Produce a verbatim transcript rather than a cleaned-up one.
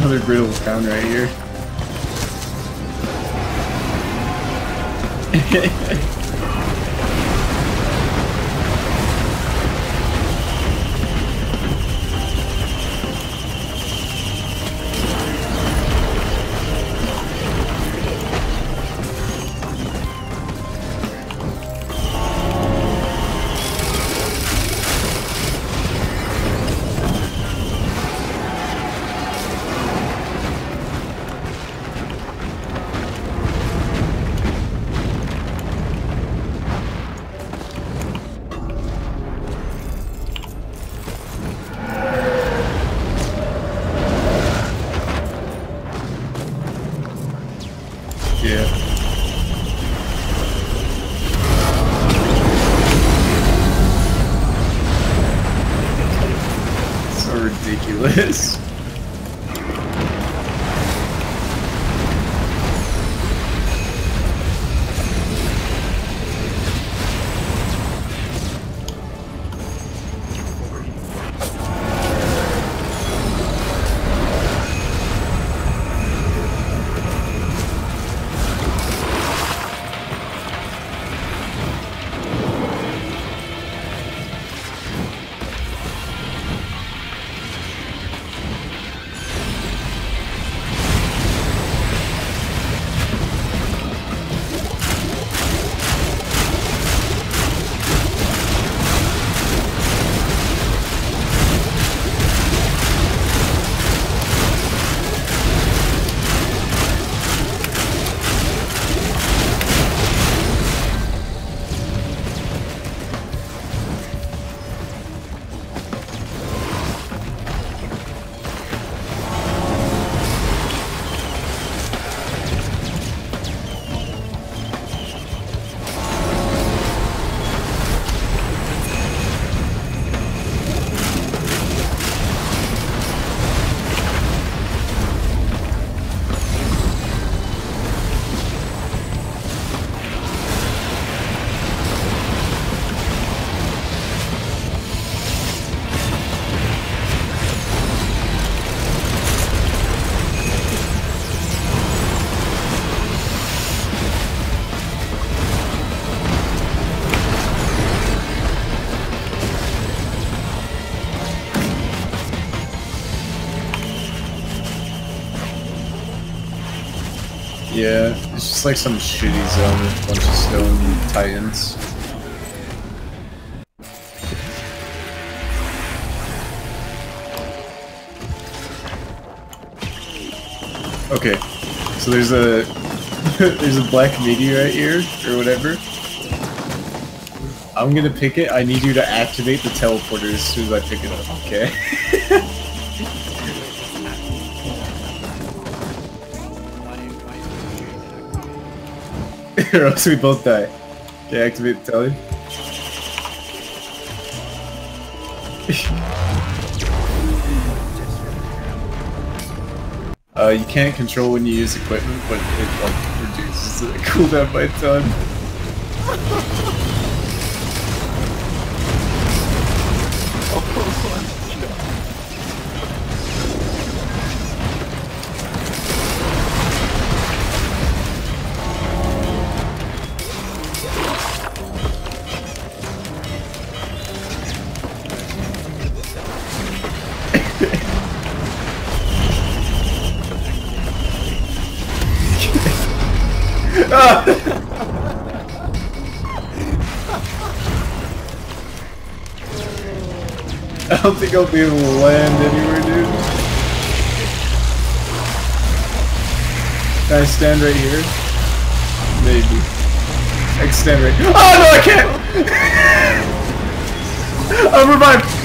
another brittle crown right here. Yeah. So ridiculous. Yeah, it's just like some shitty zone with a bunch of stone titans. Okay, so there's a there's a black meteorite here, or whatever. I'm gonna pick it. I need you to activate the teleporter as soon as I pick it up, okay? Or else we both die. Okay, activate the telly. uh, you can't control when you use equipment, but it like reduces the cooldown by a ton. I don't think I'll be able to land anywhere, dude. Can I stand right here? Maybe. I can stand right here. Oh no, I can't! I'm revived!